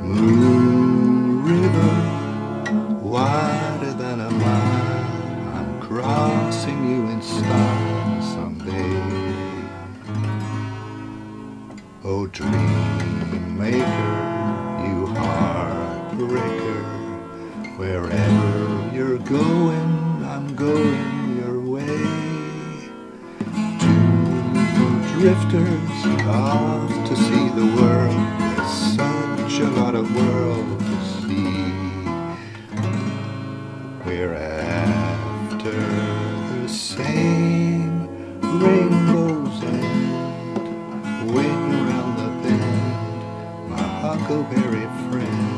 Moon River, wider than a mile, I'm crossing you in style someday. Oh, dream maker, you heartbreaker, wherever you're going, I'm going your way. Two drifters off to see the world, there's such a lot of world to see. We're after the same rainbow's end, waiting around the bend, my huckleberry friend.